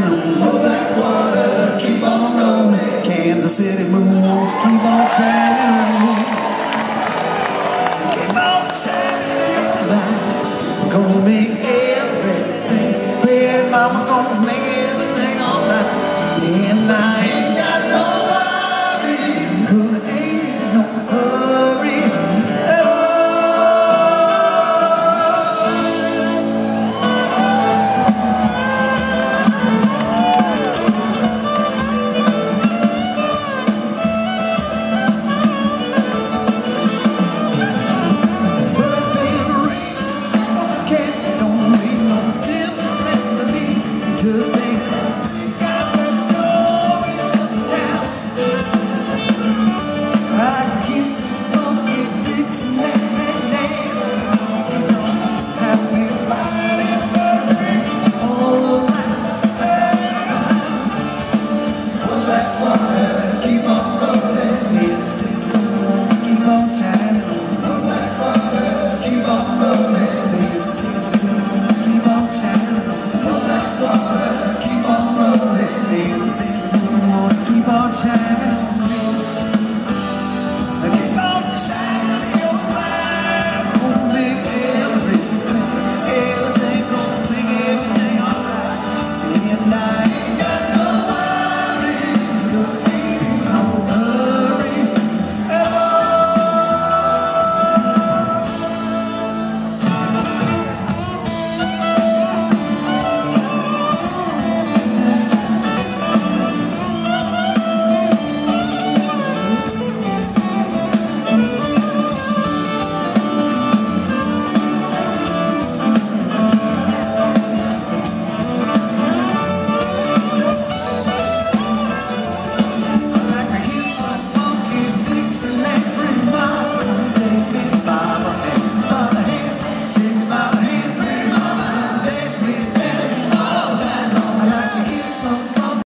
on. Oh, black water, keep on rolling. Kansas City moon, won't you keep on shining on. Keep on shining your light. Gonna make everything, pretty mama, gonna make everything alright. And I ain't got no worry, 'cause it ain't no hurry at all. Night.